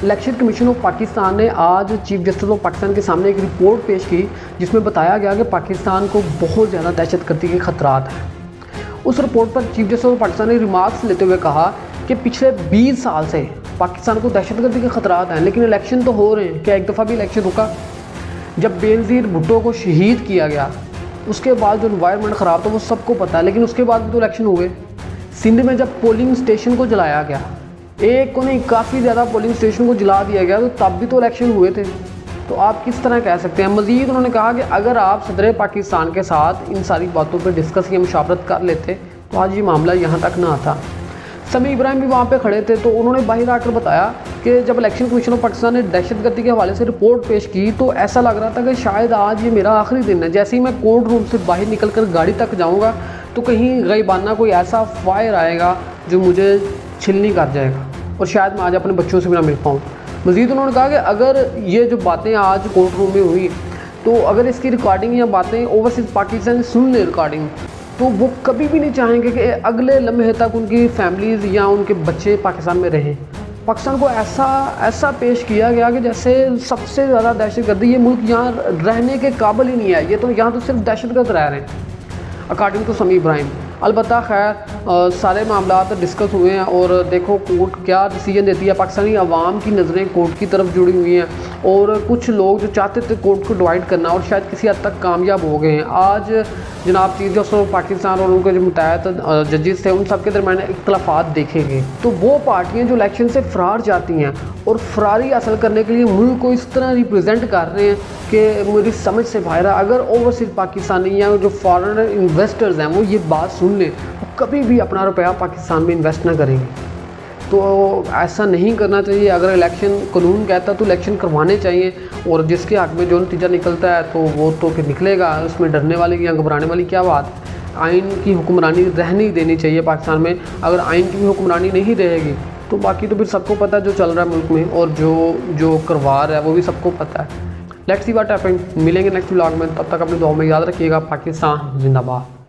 Election commission of Pakistan ने आज chief justice of Pakistan के सामने एक रिपोर्ट पेश की जिसमें बताया गया कि पाकिस्तान को बहुत ज़्यादा दहशतगर्दी के खतरात हैं। उस रिपोर्ट पर चीफ जस्टिस ऑफ पाकिस्तान ने रिमार्क्स लेते हुए कहा कि पिछले 20 साल से पाकिस्तान को दहशतगर्दी के खतरात हैं, लेकिन इलेक्शन तो हो रहे हैं। क्या एक दफ़ा भी इलेक्शन रुका? जब बेनज़ीर भुट्टो को शहीद किया गया उसके बाद जो इन्वायरमेंट ख़राब था वो सबको पता है, लेकिन उसके बाद भी तो इलेक्शन हुए। सिंध में जब पोलिंग स्टेशन को जलाया गया, एक को नहीं काफ़ी ज़्यादा पोलिंग स्टेशन को जला दिया गया, तो तब भी तो इलेक्शन हुए थे। तो आप किस तरह कह सकते हैं? मज़ीद उन्होंने कहा कि अगर आप सदर पाकिस्तान के साथ इन सारी बातों पर डिस्कस या मुशावरत कर लेते तो आज ये मामला यहाँ तक ना आता। समी इब्राहिम भी वहाँ पे खड़े थे, तो उन्होंने बाहर आकर बताया कि जब इलेक्शन कमीशन ऑफ पाकिस्तान ने दहशतगर्दी के हवाले से रिपोर्ट पेश की तो ऐसा लग रहा था कि शायद आज ये मेरा आखिरी दिन है। जैसे ही मैं कोर्ट रूम से बाहर निकल कर गाड़ी तक जाऊँगा तो कहीं गैबाना कोई ऐसा फायर आएगा जो मुझे छिलनी कर जाएगा और शायद मैं आज अपने बच्चों से भी ना मिल पाऊँ। मज़ीद उन्होंने कहा कि अगर ये जो बातें आज कोर्ट रूम में हुई तो अगर इसकी रिकॉर्डिंग या बातें ओवरसीज़ पाकिस्तान सुन ले रिकॉर्डिंग, तो वो कभी भी नहीं चाहेंगे कि अगले लम्हे तक उनकी फैमिलीज़ या उनके बच्चे पाकिस्तान में रहें। पाकिस्तान को ऐसा पेश किया गया कि जैसे सबसे ज़्यादा दहशतगर्दी, ये मुल्क यहाँ रहने के काबिल ही नहीं है, ये तो यहाँ तो सिर्फ दहशतगर्द रह रहे हैं अकॉर्डिंग टू समी इब्राहिम। अलबत्ता खैर सारे मामला डिस्कस हुए हैं और देखो कोर्ट क्या डिसीजन देती है। पाकिस्तानी अवाम की नज़रें कोर्ट की तरफ जुड़ी हुई हैं और कुछ लोग जो चाहते थे कोर्ट को डिवाइड करना और शायद किसी हद तक कामयाब हो गए हैं। आज जनाब चीफ जस्टिस ऑफ पाकिस्तान और उनके जो मुतैहद जजेस थे उन सब के दरमियान इख्तलाफात देखे गए। तो वो पार्टियाँ जो इलेक्शन से फरार जाती हैं और फरारी हासिल करने के लिए मुल्क को इस तरह रिप्रेजेंट कर रहे हैं कि मेरी समझ से बाहर है। अगर ओवरसीज़ पाकिस्तानी या जो फॉरेनर इन्वेस्टर्स हैं वो ये बात सुन लें तो कभी भी अपना रुपया पाकिस्तान में इन्वेस्ट ना करेंगे। तो ऐसा नहीं करना चाहिए। अगर इलेक्शन कानून कहता है तो इलेक्शन करवाने चाहिए और जिसके हक़ में जो नतीजा निकलता है तो वो तो फिर निकलेगा, उसमें डरने वाली या घबराने वाली क्या बात है। आइन की हुक्मरानी रहनी देनी चाहिए पाकिस्तान में। अगर आइन की हुक्मरानी नहीं रहेगी तो बाकी तो फिर सबको पता है जो चल रहा है मुल्क में और जो करवा रहा है वो भी सबको पता है। Let's see what happens. मिलेंगे नेक्स्ट व्लॉग में, तब तक अपनी दुआ में याद रखिएगा। पाकिस्तान जिंदाबाद।